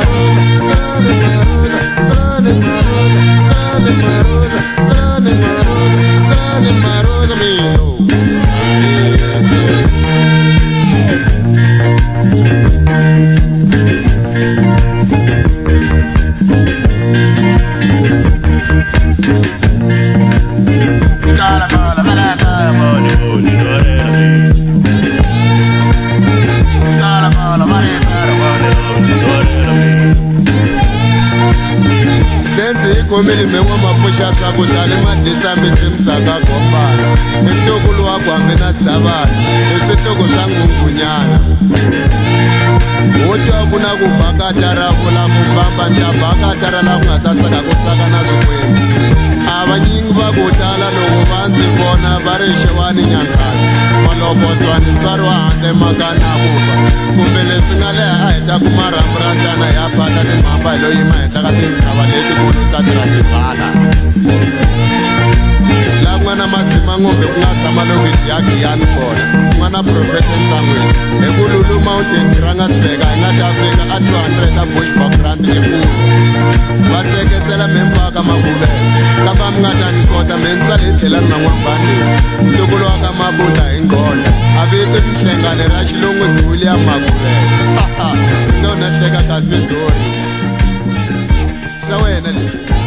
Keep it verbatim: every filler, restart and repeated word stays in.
Komeli mengo mapusha swakudale madisa mitimsaka gombana entokulu wagwambe na dzavana eswitoko swa ngungunyana woti akuna kubhakatara kula kumbamba ndabhakatara la ku nga ta tsaka ku tsaka na swikwembu avanyingi va ku tala loko va ndzi vona va ri xewani nyankani walokotswani ntswari wa handle makana kufa kumbe leswi nga leha a heta ku marhambu ra ntsana ya phata timhamba hi loyi ma hetaka tintshava letikulu ta tirasiphala la ku nga na madzima ngombe ku nga tshama lokixi ya giyani kona ku nga na profeta entsangweni hi ku lulu mountain rangazibeka hi nga ta fika a two hundred a bushbackgrand ekulu va tseketsela mempaka makuvele kamba mi nga ta ni kota mentswa leyi tlhela ni man'wambandini ntukulu wa ka mabuda hi ngqondo a vito tinhlengane ra xilungu ndzi William Makuvele haha ndo na hleka kasi dori swa wena leswi